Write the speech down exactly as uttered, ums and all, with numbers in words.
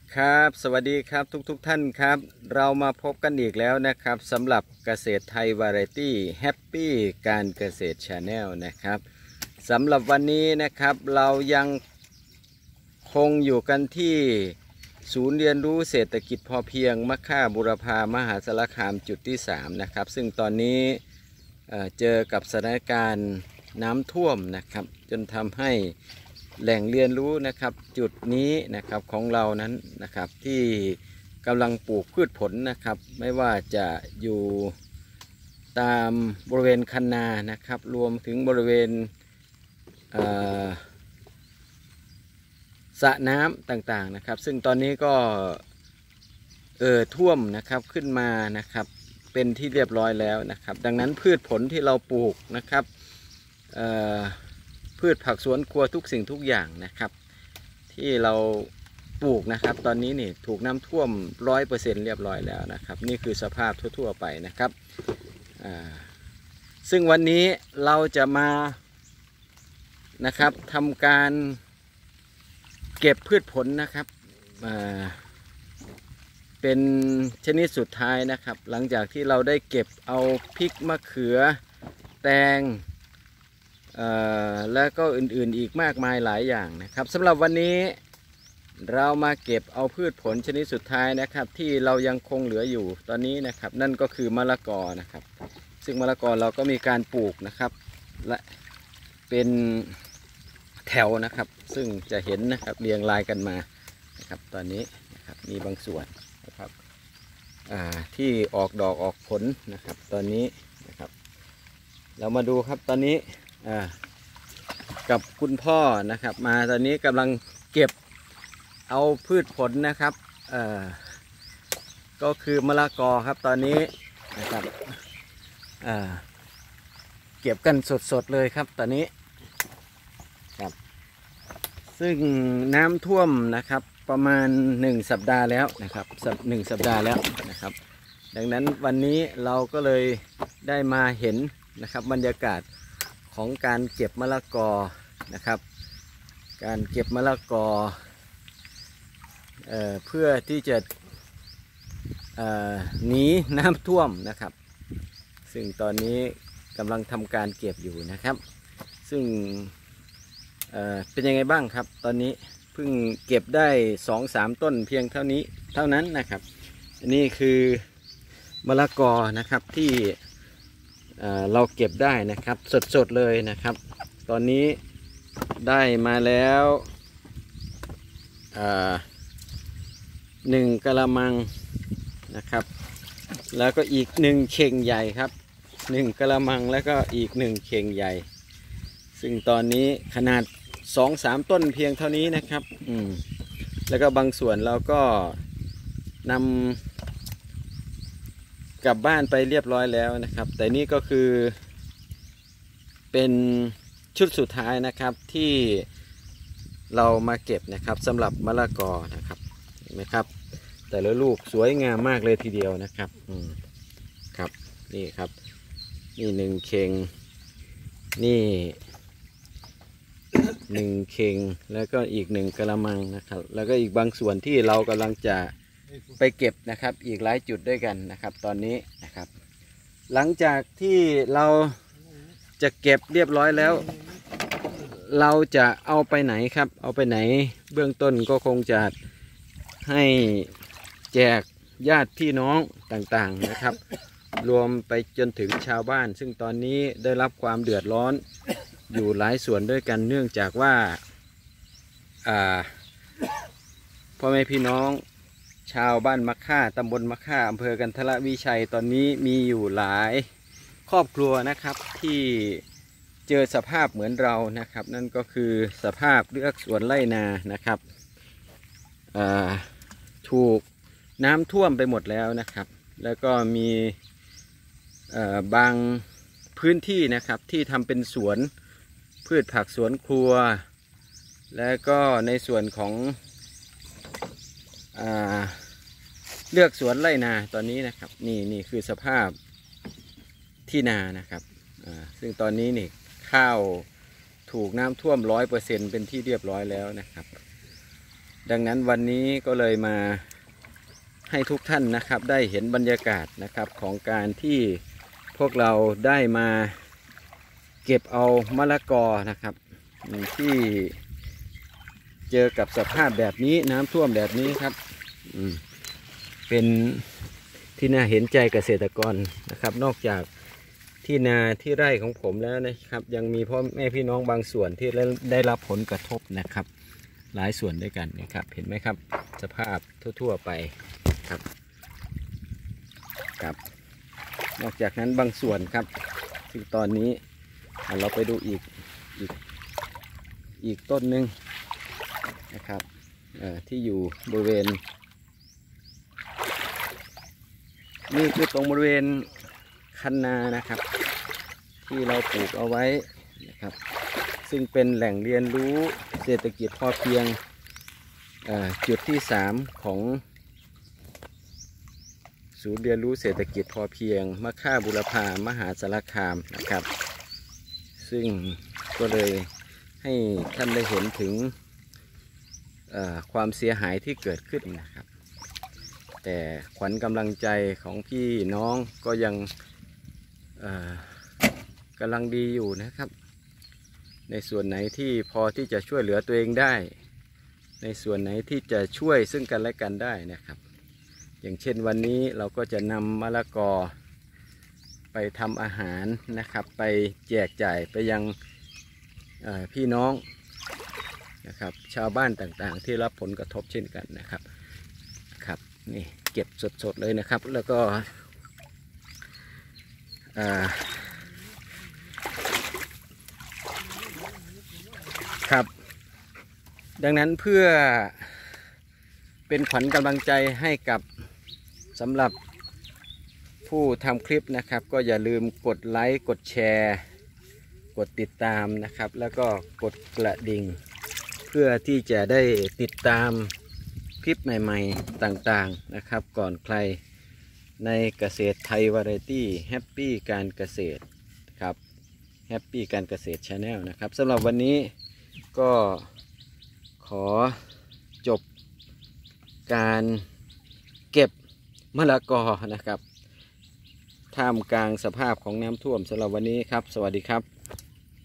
ครับสวัสดีครับทุกๆทท่านครับเรามาพบกันอีกแล้วนะครับสำหรับเกษตรไทยวาไรตี้แฮปปี้การเกษตรชาแนลนะครับสำหรับวันนี้นะครับเรายังคงอยู่กันที่ศูนย์เรียนรู้เศรษฐกิจพอเพียงมะค่าบุรพามหาสารคามจุดที่สามนะครับซึ่งตอนนี้เอ่อเจอกับสถานการณ์น้ำท่วมนะครับจนทำให้แหล่งเรียนรู้นะครับจุดนี้นะครับของเรานั้นนะครับที่กำลังปลูกพืชผลนะครับไม่ว่าจะอยู่ตามบริเวณคันนานะครับรวมถึงบริเวณสระน้ำต่างๆนะครับซึ่งตอนนี้ก็เอ่อท่วมนะครับขึ้นมานะครับเป็นที่เรียบร้อยแล้วนะครับดังนั้นพืชผลที่เราปลูกนะครับพืชผักสวนครัวทุกสิ่งทุกอย่างนะครับที่เราปลูกนะครับตอนนี้นี่ถูกน้ำท่วมร้อยเปอร์เซ็นต์เรียบร้อยแล้วนะครับนี่คือสภาพทั่วๆไปนะครับซึ่งวันนี้เราจะมานะครับทำการเก็บพืชผลนะครับเป็นชนิดสุดท้ายนะครับหลังจากที่เราได้เก็บเอาพริกมะเขือแตงแล้วก็อื่นๆอีกมากมายหลายอย่างนะครับสำหรับวันนี้เรามาเก็บเอาพืชผลชนิดสุดท้ายนะครับที่เรายังคงเหลืออยู่ตอนนี้นะครับนั่นก็คือมะละกอนะครับซึ่งมะละกอเราก็มีการปลูกนะครับและเป็นแถวนะครับซึ่งจะเห็นนะครับเรียงรายกันมานะครับตอนนี้นะครับมีบางส่วนนะครับที่ออกดอกออกผลนะครับตอนนี้นะครับเรามาดูครับตอนนี้กับคุณพ่อนะครับมาตอนนี้กำลังเก็บเอาพืชผลนะครับก็คือมะละกอครับตอนนี้นะครับเก็บกันสดๆเลยครับตอนนี้ครับซึ่งน้ำท่วมนะครับประมาณหนึ่งสัปดาห์แล้วนะครับหนึ่งสัปดาห์แล้วนะครับดังนั้นวันนี้เราก็เลยได้มาเห็นนะครับบรรยากาศของการเก็บมะละกอนะครับการเก็บมะละกอเอ่อเพื่อที่จะเอ่อหนีน้ำท่วมนะครับซึ่งตอนนี้กำลังทำการเก็บอยู่นะครับซึ่งเอ่อเป็นยังไงบ้างครับตอนนี้เพิ่งเก็บได้สองสามต้นเพียงเท่านี้เท่านั้นนะครับนี่คือมะละกอนะครับที่เราเก็บได้นะครับสดๆเลยนะครับตอนนี้ได้มาแล้วหนึ่งกะละมังนะครับแล้วก็อีกหนึ่งเข่งใหญ่ครับหนึ่งกะละมังแล้วก็อีกหนึ่งเข่งใหญ่ซึ่งตอนนี้ขนาดสองสามต้นเพียงเท่านี้นะครับอืมแล้วก็บางส่วนเราก็นำกลับบ้านไปเรียบร้อยแล้วนะครับแต่นี่ก็คือเป็นชุดสุดท้ายนะครับที่เรามาเก็บนะครับสำหรับมะละกอนะครับเห็นไหมครับแต่ละลูกสวยงามมากเลยทีเดียวนะครับอืมครับนี่ครับนี่หนึ่งเข่งนี่หนึ่งเข่งแล้วก็อีกหนึ่งกะละมังนะครับแล้วก็อีกบางส่วนที่เรากำลังจะไปเก็บนะครับอีกหลายจุดด้วยกันนะครับตอนนี้นะครับหลังจากที่เราจะเก็บเรียบร้อยแล้วเราจะเอาไปไหนครับเอาไปไหนเบื้องต้นก็คงจะให้แจกญาติพี่น้องต่างๆนะครับรวมไปจนถึงชาวบ้านซึ่งตอนนี้ได้รับความเดือดร้อนอยู่หลายส่วนด้วยกันเนื่องจากว่าพ่อแม่พี่น้องชาวบ้านมะค่าตำบลมะค่าอำเภอกันทรวิชัยตอนนี้มีอยู่หลายครอบครัวนะครับที่เจอสภาพเหมือนเรานะครับนั่นก็คือสภาพเลือกสวนไร่นานะครับถูกน้ำท่วมไปหมดแล้วนะครับแล้วก็มีบางพื้นที่นะครับที่ทำเป็นสวนพืชผักสวนครัวและก็ในส่วนของเลือกสวนไร่นาตอนนี้นะครับนี่นี่คือสภาพที่นานะครับซึ่งตอนนี้นี่ข้าวถูกน้ำท่วมร้อยเปอร์เซ็นต์เป็นที่เรียบร้อยแล้วนะครับดังนั้นวันนี้ก็เลยมาให้ทุกท่านนะครับได้เห็นบรรยากาศนะครับของการที่พวกเราได้มาเก็บเอามะละกอนะครับที่เจอกับสภาพแบบนี้น้ำท่วมแบบนี้ครับเป็นที่น่าเห็นใจเกษตรกรนะครับนอกจากที่นาที่ไร่ของผมแล้วนะครับยังมีพ่อแม่พี่น้องบางส่วนที่ได้รับผลกระทบนะครับหลายส่วนด้วยกันนะครับเห็นไหมครับสภาพทั่วๆไปครับครับนอกจากนั้นบางส่วนครับที่ตอนนี้เราไปดูอีกอีกอีกต้นหนึ่งนะครับที่อยู่บริเวณนี่คือตรงบริเวณคันนานะครับที่เราปลูกเอาไว้นะครับซึ่งเป็นแหล่งเรียนรู้เศรษฐกิจพอเพียงจุดที่สามของศูนย์เรียนรู้เศรษฐกิจพอเพียงมะค่าบุรพามหาสารคามนะครับซึ่งก็เลยให้ท่านได้เห็นถึงความเสียหายที่เกิดขึ้นนะครับแต่ขวัญกำลังใจของพี่น้องก็ยังกำลังดีอยู่นะครับในส่วนไหนที่พอที่จะช่วยเหลือตัวเองได้ในส่วนไหนที่จะช่วยซึ่งกันและกันได้นะครับอย่างเช่นวันนี้เราก็จะนำมะละกอไปทำอาหารนะครับไปแจกจ่ายไปยังพี่น้องนะครับชาวบ้านต่างๆที่รับผลกระทบเช่นกันนะครับครับนี่เก็บสดๆเลยนะครับแล้วก็ครับดังนั้นเพื่อเป็นขวัญกำลังใจให้กับสำหรับผู้ทำคลิปนะครับก็อย่าลืมกดไลค์กดแชร์กดติดตามนะครับแล้วก็กดกระดิ่งเพื่อที่จะได้ติดตามคลิปใหม่ๆต่างๆนะครับก่อนใครในเกษตรไทยวาไรตี้แฮปปี้การเกษตรครับแฮปปี้การเกษตร Channel นะครับสำหรับวันนี้ก็ขอจบการเก็บมะละกอนะครับท่ามกลางสภาพของน้ำท่วมสำหรับวันนี้ครับสวัสดีครับ